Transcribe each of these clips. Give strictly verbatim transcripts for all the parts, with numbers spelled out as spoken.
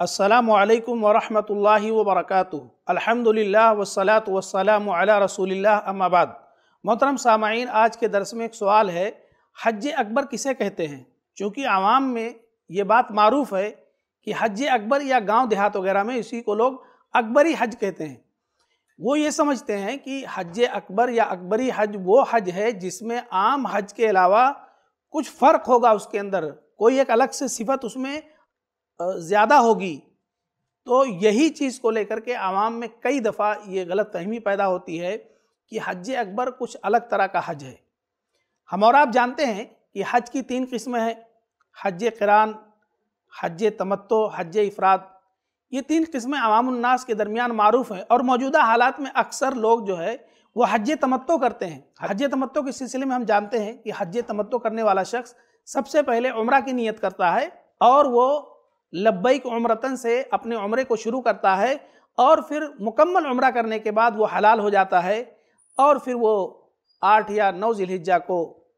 अस्सलामु अलैकुम वरहमतुल्लाहि वबरकातुहू। अल्हम्दुलिल्लाह वस्सलातु वस्सलामु अला रसूलिल्लाह अम्मा बाद। मोहतरम सामाईन, आज के दर्स में एक सवाल है, हज अकबर किसे कहते हैं? चूँकि आवाम में ये बात मारूफ है कि हज अकबर या गांव देहात वगैरह में इसी को लोग अकबरी हज कहते हैं। वो ये समझते हैं कि हज अकबर या अकबरी हज वो हज है जिसमें आम हज के अलावा कुछ फ़र्क होगा, उसके अंदर कोई एक अलग से सिफत उसमें ज़्यादा होगी। तो यही चीज़ को लेकर के आवाम में कई दफ़ा ये गलत फहमी पैदा होती है कि हज अकबर कुछ अलग तरह का हज है। हम और आप जानते हैं कि हज की तीन किस्में हैं, हज क़िरान, हज तमत्तो, हज इफ़राद। ये तीन किस्में अवामुन्नास के दरमियान मारूफ हैं और मौजूदा हालात में अक्सर लोग जो है वो हज तमत्तो करते हैं। हज तमत्तो के सिलसिले में हम जानते हैं कि हज तमत्तो करने वाला शख्स सबसे पहले उम्रा की नीयत करता है और वो लब्बैक उम्रतन से अपने उम्रे को शुरू करता है और फिर मुकम्मल उम्रा करने के बाद वो हलाल हो जाता है और फिर वो आठ या नौ ज़िलहिज्जा को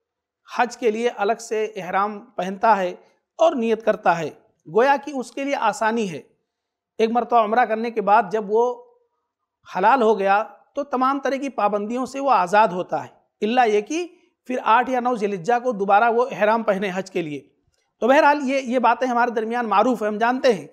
हज के लिए अलग से इहराम पहनता है और नियत करता है। गोया कि उसके लिए आसानी है। एक मरतबा उम्रा करने के बाद जब वो हलाल हो गया तो तमाम तरह की पाबंदियों से वो आज़ाद होता है, इल्ला ये कि फिर आठ या नौ ज़िलहिज्जा को दोबारा वो इहराम पहने हज के लिए। तो बहरहाल ये ये बातें हमारे दरमियान मारूफ है, हम जानते हैं।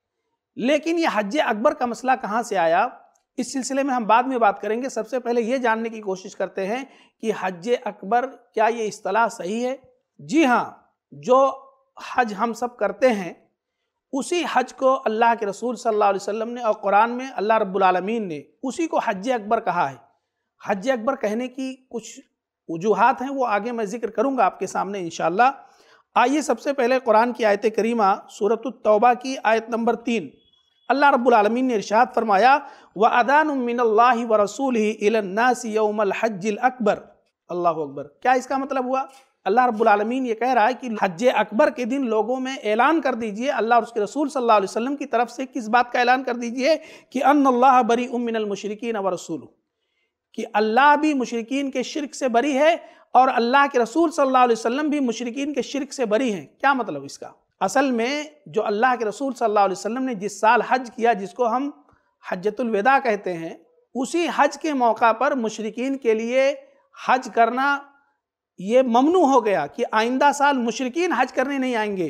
लेकिन ये हज अकबर का मसला कहाँ से आया, इस सिलसिले में हम बाद में बात करेंगे। सबसे पहले ये जानने की कोशिश करते हैं कि हज अकबर क्या ये इस्तिलाह सही है? जी हाँ, जो हज हम सब करते हैं उसी हज को अल्लाह के रसूल सल्लल्लाहु अलैहि वसल्लम ने और कुरान में अल्लाह रब्बुल आलमीन ने उसी को हज अकबर कहा है। हज अकबर कहने की कुछ वजूहात हैं, वो आगे मैं जिक्र करूँगा आपके सामने इंशाअल्लाह। आइए सबसे पहले कुरान की आयत करीमा सूरतुत तौबा की आयत नंबर तीन, अल्लाह रब्बुल आलमीन ने इरशाद फरमाया, व अदानुम मिनल्लाहि व रसूलिही इलन्नासि यौमल हज्जिल अकबर। अल्लाहु अकबर। क्या इसका मतलब हुआ? अल्लाह रब्बुल आलमीन ये कह रहा है कि हज अकबर के दिन लोगों में ऐलान कर दीजिए, अल्लाह और उसके रसूल सल्लल्लाहु अलैहि वसल्लम की तरफ से किस बात का ऐलान कर दीजिए कि अन्नल्लाह बरीउम मिनल मुशरिकीन व रसूलुहु, कि अल्लाह भी मुशरिकीन के शिर्क से बरी है और अल्लाह के रसूल सल्लल्लाहु अलैहि वसल्लम भी मुशरिकीन के शिर्क से बरी हैं। क्या मतलब इसका? असल में जो अल्लाह के रसूल सल्लल्लाहु अलैहि वसल्लम ने जिस साल हज किया, जिसको हम हज्जतुल विदा कहते हैं, उसी हज के मौका पर मुशरिकीन के लिए हज करना ये ममनू हो गया कि आइंदा साल मुशरिकीन हज करने नहीं आएंगे।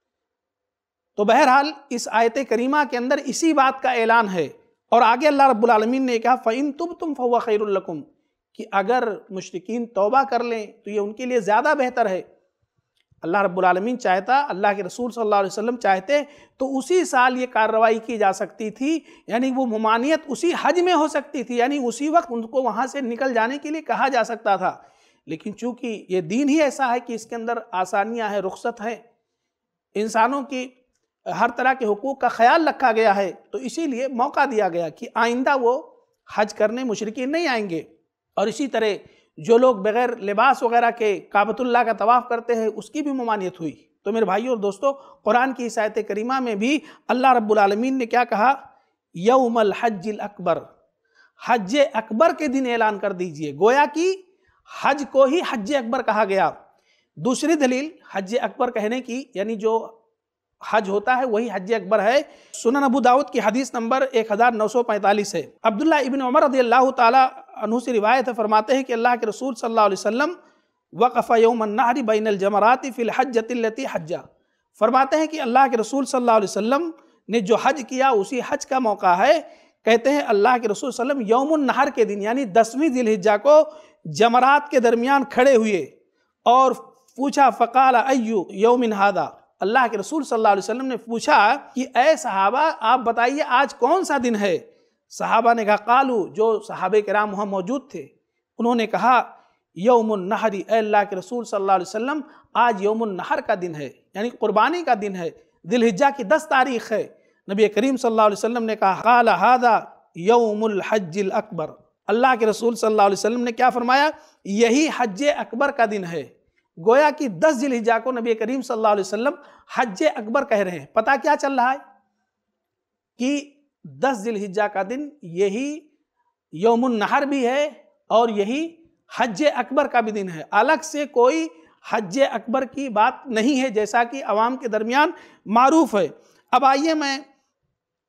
तो बहरहाल इस आयत करीमा के अंदर इसी बात का ऐलान है। और आगे अल्लाह रब्बुल आलमीन ने कहा, फ़इन तुबतुम फहुव खैरुल लकुम, कि अगर मुशरिकीन तौबा कर लें तो ये उनके लिए ज़्यादा बेहतर है। अल्लाह रब्बुल आलमीन चाहता, अल्लाह के रसूल सल्लल्लाहु अलैहि वसल्लम चाहते तो उसी साल ये कार्रवाई की जा सकती थी, यानी वो मुमानियत उसी हज में हो सकती थी, यानी उसी वक्त उनको वहाँ से निकल जाने के लिए कहा जा सकता था। लेकिन चूँकि ये दीन ही ऐसा है कि इसके अंदर आसानियाँ हैं, रुख्सत है, इंसानों की हर तरह के हुकूक का ख्याल रखा गया है, तो इसीलिए मौका दिया गया कि आइंदा वो हज करने मुशरिकीन नहीं आएंगे। और इसी तरह जो लोग बग़ैर लिबास वगैरह के काबतुल्लाह का तवाफ़ करते हैं उसकी भी ममानियत हुई। तो मेरे भाइयों और दोस्तों, कुरान की इस आयत करीमा में भी अल्लाह रब्बुल आलमीन ने क्या कहा, यौमल हज्जिल अकबर, हज अकबर के दिन ऐलान कर दीजिए। गोया कि हज को ही हज अकबर कहा गया। दूसरी दलील हज अकबर कहने की, यानी जो हज होता है वही हज अकबर है, सुनन अबू दाऊद की हदीस नंबर एक हज़ार नौ सौ पैंतालीस है। अब्दुल्लाह इब्न उमर रज़ियल्लाहु ताला अन्हु से रिवायत है, फरमाते हैं कि अल्लाह के रसूल सल्लल्लाहु अलैहि वसल्लम वक़फ़ यौमन नहरी बैनल जमराति फ़िल हज्जतिल लती हज्जा, फरमाते हैं कि अल्लाह के रसूल सल्लल्लाहु अलैहि वसल्लम ने जो हज किया उसी हज का मौका है। कहते हैं अल्लाह के रसूल सल्लल्लाहु अलैहि वसल्लम यौमुन नहर के दिन, यानी दसवीं ज़िलहिज्जा को जमरात के दरमियान खड़े हुए और पूछा, फ़क़ाला अय्यु यौमिन हादा, अल्लाह के रसूल सल्लल्लाहु अलैहि वसल्लम ने पूछा कि ऐ सहाबा आप बताइए आज कौन सा दिन है? सहाबा ने कहा, कालू, जो सहाबे किराम वहाँ मौजूद थे उन्होंने कहा, यौमुन नहरी, ऐ अल्लाह के रसूल सल्लल्लाहु अलैहि वसल्लम आज यौमुन नहर का दिन है, यानी कुर्बानी का दिन है, ज़िलहिज्जा की दस तारीख़ है। नबी करीम सल्लल्लाहु अलैहि वसल्लम ने कहा, क़ाल हादा यौमुल हज्जिल अकबर, अल्लाह के रसूल सल्लल्लाहु अलैहि वसल्लम ने क्या फरमाया, यही हज अकबर का दिन है। गोया कि दस ज़िलहिज्जा को नबी करीम सल्लल्लाहु अलैहि वसल्लम हज अकबर कह रहे हैं। पता क्या चल रहा है कि दस ज़िलहिज्जा का दिन यही यौमुन नहर भी है और यही हज अकबर का भी दिन है। अलग से कोई हज अकबर की बात नहीं है, जैसा कि अवाम के दरमियान मारूफ है। अब आइए मैं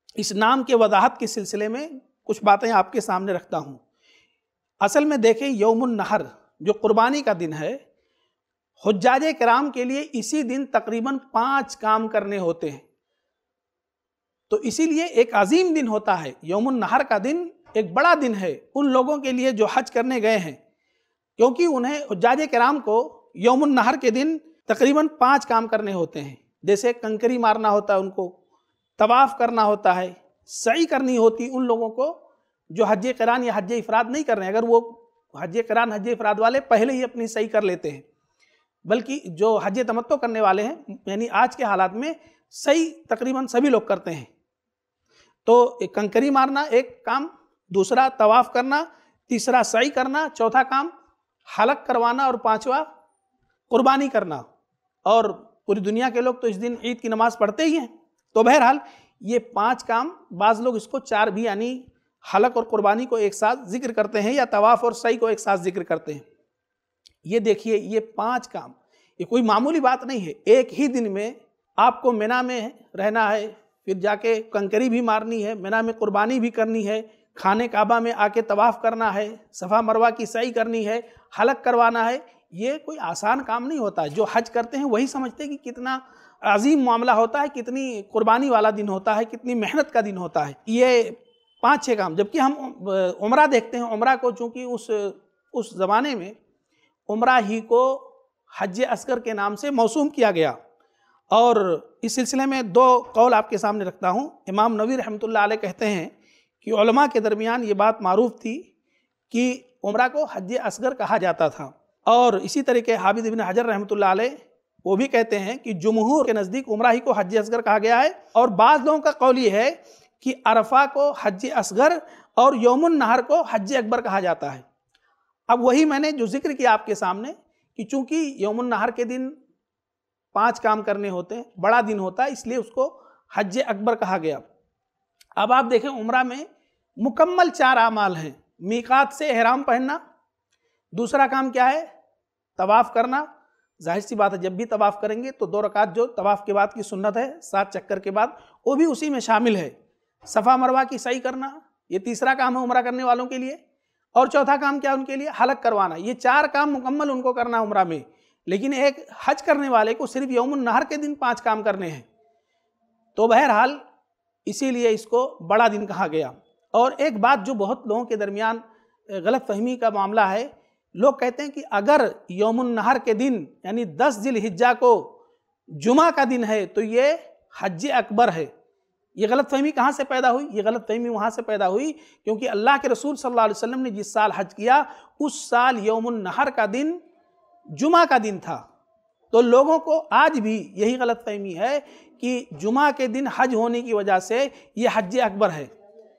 اس نام کے وضاحت کے سلسلے میں کچھ باتیں آپ کے سامنے رکھتا ہوں۔ اصل میں دیکھیں یوم النحر جو قربانی کا دن ہے، حجاج کرام کے لیے اسی دن تقریباً پانچ کام کرنے ہوتے ہیں، تو اسی لیے ایک عظیم دن ہوتا ہے۔ یوم النحر کا دن ایک بڑا دن ہے ان لوگوں کے لیے جو حج کرنے گئے ہیں، کیونکہ انہیں حجاج کرام کو یوم النحر کے دن تقریباً پانچ کام کرنے ہوتے ہیں، جیسے کنکری مارنا ہوتا ہے ان کو، طواف کرنا ہوتا ہے، سعی کرنی ہوتی ان لوگوں کو جو حج قران یا حج افراد نہیں کر رہے ہیں۔ اگر وہ حج قران حج افراد والے پہلے ہی اپنی سعی کر لیتے ہیں، بلکہ جو حج تمتع کرنے والے ہیں یعنی آج کے حالات میں سعی تقریباً سبھی لوگ کرتے ہیں۔ تو کنکری مارنا ایک کام، دوسرا طواف کرنا، تیسرا سعی کرنا، چوتھا کام حلق کروانا، اور پانچواں قربانی کرنا۔ اور پوری دنیا کے لوگ تو اس دن عید کی نماز پڑھتے ہی ہیں، تو بہرحال یہ پانچ کام، بعض لوگ اس کو چار بھی یعنی حلق اور قربانی کو ایک ساتھ ذکر کرتے ہیں، یا طواف اور سعی کو ایک ساتھ ذکر کرتے ہیں۔ یہ دیکھیے یہ پانچ کام، یہ کوئی معمولی بات نہیں ہے۔ ایک ہی دن میں آپ کو مینا میں رہنا ہے، پھر جا کے کنکری بھی مارنی ہے، مینا میں قربانی بھی کرنی ہے، خانہ کعبہ میں آ کے طواف کرنا ہے، صفا مروہ کی سعی کرنی ہے، حلق کروانا ہے۔ یہ کوئی آسان کام نہیں ہوتا ہے۔ جو حج کرتے ہیں وہی سمجھتے ہیں کہ کتنا عظیم معاملہ ہوتا ہے، کتنی قربانی والا دن ہوتا ہے، کتنی محنت کا دن ہوتا ہے۔ یہ پانچ چھ کام، جبکہ ہم عمرہ دیکھتے ہیں، عمرہ کو چونکہ اس اس زمانے میں عمرہ ہی کو حج اصغر کے نام سے موسوم کیا گیا، اور اس سلسلے میں دو قول آپ کے سامنے رکھتا ہوں۔ امام نووی رحمۃ اللہ علیہ کہتے ہیں کہ علماء کے درمیان یہ بات معروف تھی کہ عمرہ کو حج اصغر کہا جاتا تھا، اور اسی طریقے حافظ ابن حجر رحمۃ اللہ علیہ وہ بھی کہتے ہیں کہ جمہور کے نزدیک عمرہ ہی کو حج اصغر کہا گیا ہے، اور بعض لوگوں کا قول یہ ہے کہ عرفہ کو حج اصغر اور یوم النحر کو حج اکبر کہا جاتا ہے۔ اب وہی میں نے جو ذکر کیا آپ کے سامنے کہ چونکہ یوم النحر کے دن پانچ کام کرنے ہوتے ہیں، بڑا دن ہوتا ہے، اس لیے اس کو حج اکبر کہا گیا۔ اب آپ دیکھیں عمرہ میں مکمل چار اعمال ہیں۔ میقات سے احرام پہننا، دوسرا کام کیا ہے؟ طواف کرنا۔ ظاہر سی بات ہے جب بھی طواف کریں گے تو دو رکعت جو طواف کے بعد کی سنت ہے سات چکر کے بعد، وہ بھی اسی میں شامل ہے۔ صفا مروہ کی سعی کرنا، یہ تیسرا کام ہے عمرہ کرنے والوں کے لیے، اور چوتھا کام کیا ان کے لیے؟ حلق کروانا۔ یہ چار کام مکمل ان کو کرنا عمرہ میں، لیکن ایک حج کرنے والے کو صرف یوم النحر کے دن پانچ کام کرنے ہیں۔ تو بہرحال اسی لیے اس کو بڑا دن کہا گیا۔ اور ایک بات جو بہت لوگوں کے درمیان غلط فہمی کا معاملہ ہے، لوگ کہتے ہیں کہ اگر یوم النحر کے دن یعنی دس ذی الحجہ کو جمعہ کا دن ہے تو یہ حج اکبر ہے۔ یہ غلط فہمی کہاں سے پیدا ہوئی؟ یہ غلط فہمی وہاں سے پیدا ہوئی کیونکہ اللہ کے رسول صلی اللہ علیہ وسلم نے جس سال حج کیا اس سال یوم النحر کا دن جمعہ کا دن تھا۔ تو لوگوں کو آج بھی یہی غلط فہمی ہے کہ جمعہ کے دن حج ہونے کی وجہ سے یہ حج اکبر ہے۔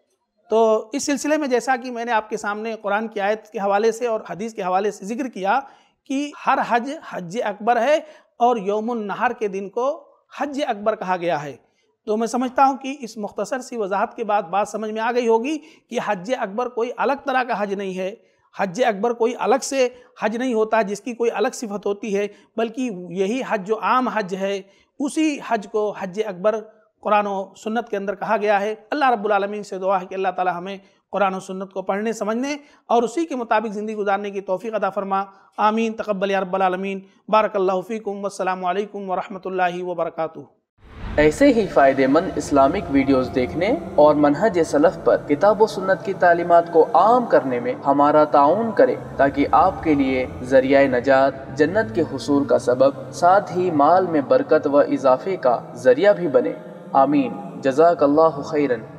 تو اس سلسلے میں جیسا کہ میں نے آپ کے سامنے قرآن کی آیت کے حوالے سے اور حدیث کے حوالے سے ذکر کیا کہ ہر حج حج اکبر ہے، اور یوم النحر کے دن کو حج اکبر کہا گیا ہے۔ تو میں سمجھتا ہوں کہ اس مختصر سی وضاحت کے بعد بات سمجھ میں آ گئی ہوگی کہ حج اکبر کوئی الگ طرح کا حج نہیں ہے، حج اکبر کوئی الگ سے حج نہیں ہوتا جس کی کوئی الگ صفت ہوتی ہے، بلکہ یہی حج جو عام حج ہے اسی حج کو حج اکبر قرآن و سنت کے اندر کہا گیا ہے۔ اللہ رب العالمین سے دعا ہے کہ اللہ تعالی ہمیں قرآن و سنت کو پڑھنے سمجھنے اور اسی کے مطابق زندگی گزارنے کی توفیق عطا فرما۔ آمین، تقبل یا رب العالمین۔ بارک اللہ فیکم، والسلام علیکم ورحمۃ اللہ وبرکاتہ۔ ایسے ہی فائدہ مند اسلامک ویڈیوز دیکھنے اور منہج سلف پر کتاب و سنت کی تعلیمات کو عام کرنے میں ہمارا تعاون کریں تاکہ آپ کے لیے ذریعہ نجات، جنت کے حصول کا سبب، ساتھ ہی مال میں برکت و اضافے کا ذریعہ بھی بنے۔ آمین۔ جزاک اللہ خیرن۔